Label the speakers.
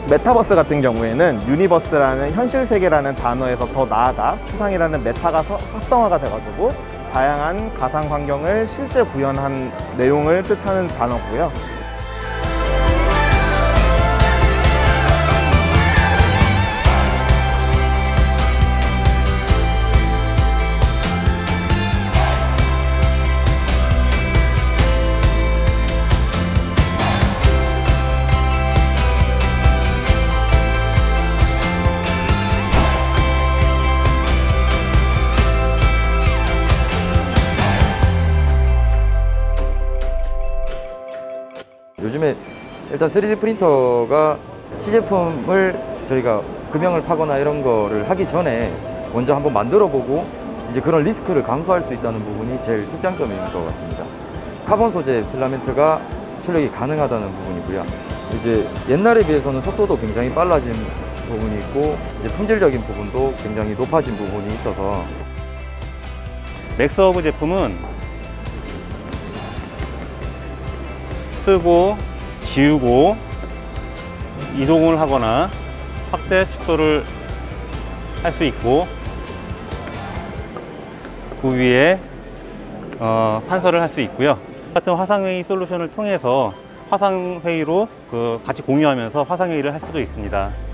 Speaker 1: 메타버스 같은 경우에는 유니버스라는 현실 세계라는 단어에서 더 나아가 추상이라는 메타가 합성화가 돼가지고 다양한 가상 환경을 실제 구현한 내용을 뜻하는 단어고요.
Speaker 2: 요즘에 일단 3D 프린터가 시제품을 저희가 금형을 파거나 이런 거를 하기 전에 먼저 한번 만들어 보고 이제 그런 리스크를 감수할 수 있다는 부분이 제일 특장점인 것 같습니다. 카본 소재 필라멘트가 출력이 가능하다는 부분이고요. 이제 옛날에 비해서는 속도도 굉장히 빨라진 부분이 있고 이제 품질적인 부분도 굉장히 높아진 부분이 있어서
Speaker 3: 맥스허브 제품은 쓰고 지우고 이동을 하거나 확대 축소를 할 수 있고 그 위에 판서를 할 수 있고요. 같은 화상회의 솔루션을 통해서 화상회의로 같이 공유하면서 화상회의를 할 수도 있습니다.